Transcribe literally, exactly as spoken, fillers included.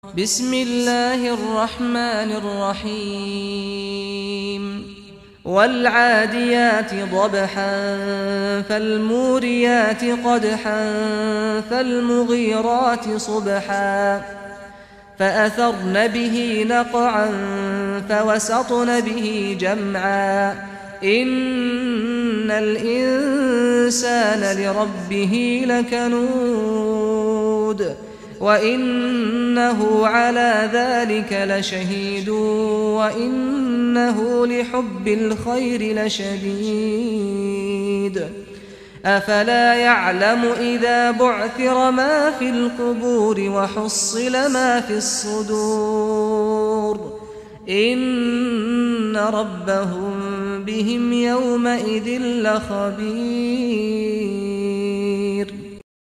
بسم الله الرحمن الرحيم والعاديات ضبحا فالموريات قدحا فالمغيرات صبحا فأثرن به نقعا فوسطن به جمعا إن الإنسان لربه لكنود وإنه على ذلك لشهيد وإنه لحب الخير لشديد أفلا يعلم إذا بعثر ما في القبور وحصل ما في الصدور إن ربهم بهم يومئذ لخبير.